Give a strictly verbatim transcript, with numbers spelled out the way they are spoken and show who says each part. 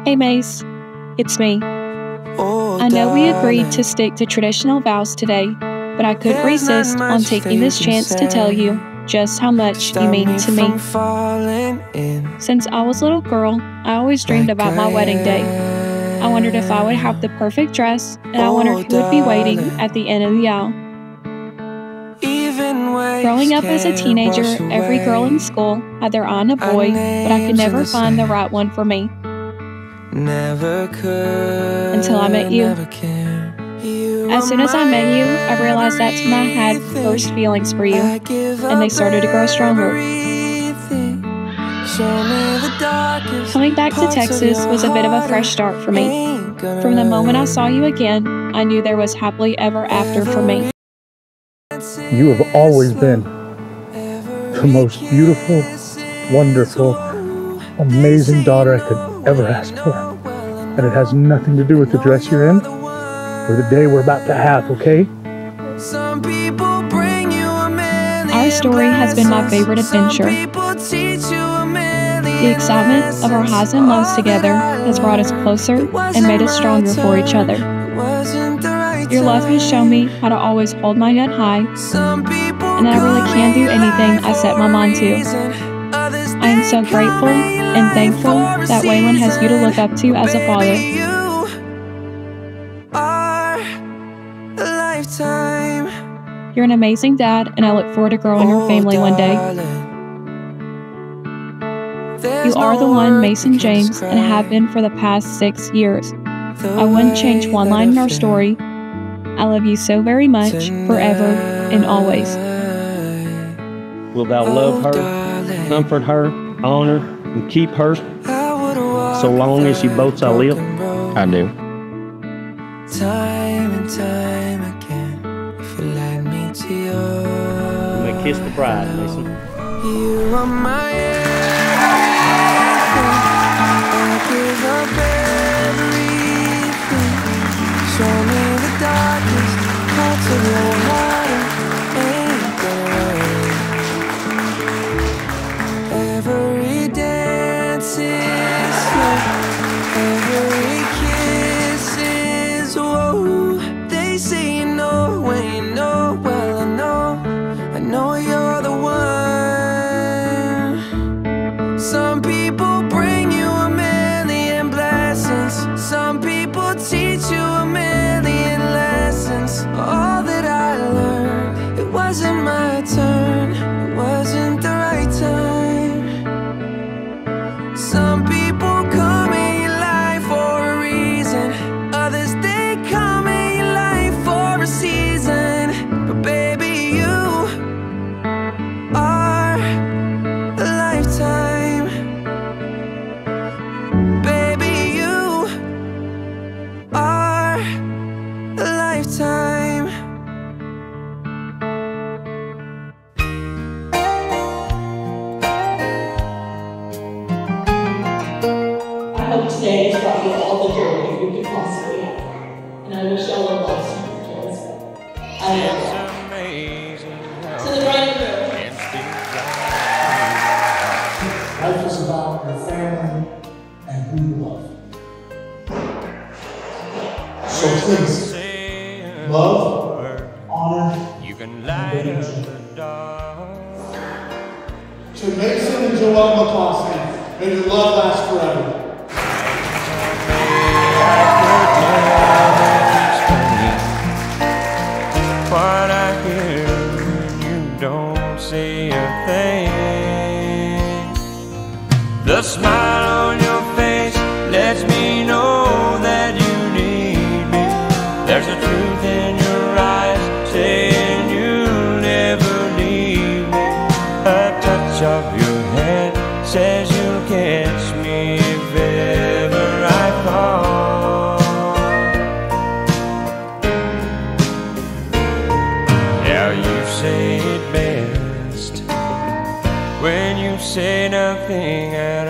Speaker 1: Hey Mace, it's me.
Speaker 2: Oh,
Speaker 1: I know we agreed
Speaker 2: darling.
Speaker 1: to stick to traditional vows today, but I couldn't
Speaker 2: There's not
Speaker 1: resist on
Speaker 2: much
Speaker 1: taking
Speaker 2: that
Speaker 1: this
Speaker 2: you can
Speaker 1: chance to tell
Speaker 2: say.
Speaker 1: you just how much you
Speaker 2: Stop
Speaker 1: mean
Speaker 2: me
Speaker 1: to
Speaker 2: from
Speaker 1: me.
Speaker 2: falling in
Speaker 1: Since I was a little girl, I always dreamed
Speaker 2: like
Speaker 1: about my
Speaker 2: I
Speaker 1: wedding day. I wondered if I would have the perfect dress, and I wondered who would be waiting
Speaker 2: darling.
Speaker 1: at the end of the aisle.
Speaker 2: Even waves
Speaker 1: Growing up as a
Speaker 2: can't
Speaker 1: teenager,
Speaker 2: wash
Speaker 1: every girl in
Speaker 2: away
Speaker 1: school had their eye on a
Speaker 2: our
Speaker 1: boy, but I could
Speaker 2: names
Speaker 1: never
Speaker 2: are the
Speaker 1: find the
Speaker 2: same.
Speaker 1: right one for me.
Speaker 2: Never could
Speaker 1: Until I met you.
Speaker 2: never can. You
Speaker 1: As
Speaker 2: are
Speaker 1: soon as I
Speaker 2: my
Speaker 1: met you, I realized that's when I had
Speaker 2: everything.
Speaker 1: first feelings for you,
Speaker 2: I give
Speaker 1: and they
Speaker 2: up
Speaker 1: started to grow stronger.
Speaker 2: everything. Show me the darkest
Speaker 1: Coming back to
Speaker 2: parts of
Speaker 1: Texas
Speaker 2: your
Speaker 1: was a bit of a
Speaker 2: heart.
Speaker 1: fresh start for me.
Speaker 2: Ain't gonna
Speaker 1: From the moment I
Speaker 2: let
Speaker 1: saw you again, I knew there was happily ever after for me.
Speaker 3: You have always been the most beautiful, wonderful, amazing daughter I could ever ask for. And it has nothing to do with the dress you're in or the day we're about to have, okay?
Speaker 2: Some people bring you a million
Speaker 1: Our story has been my favorite adventure.
Speaker 2: Some people teach you a million
Speaker 1: The excitement of our highs and lows together has brought us closer and made us stronger for each other. Your love has shown me how to always hold my head high, and that I really can do anything I set my mind to. I am so grateful and thankful that Waylon has you to look up to as a father. You're an amazing dad, and I look forward to growing our family one day. You are the one, Mason James, and have been for the past six years. I wouldn't change one line in our story. I love you so very much, forever and always.
Speaker 4: Wilt thou love her, comfort her, honor, and keep her so long as you both shall live? I do.
Speaker 2: Time and time again, if you let me to you.
Speaker 4: You may kiss the bride, Mason.
Speaker 2: You are my everything. I give up everything. Show me the darkest parts of your heart. Ain't gonna wait. Every dance is slow. Every kiss is whoa. They say you know when you know. Well, I know, I know you're the one. Some people bring you a million blessings. Some people teach you a million lessons. All that I learned, it wasn't my turn. It wasn't the right time. Some people come in your life for a reason. Others, they come in your life for a season. But baby, you are a lifetime. Baby, you are a lifetime.
Speaker 5: I hope today has brought you all the joy you could possibly have. And I wish y'all a lot of joy. I love you. To the bride and groom.
Speaker 6: Life is about your family and who you love. So please, love, honor, and benediction. To Mason and Joelle McCloskey, may your love last forever.
Speaker 7: What I hear when you don't say a thing. The smile on your face lets me know that you need me. There's a truth in your eyes saying you'll never leave me. A touch of your hand says you'll catch me if ever I fall. Now you say it best when you say nothing else.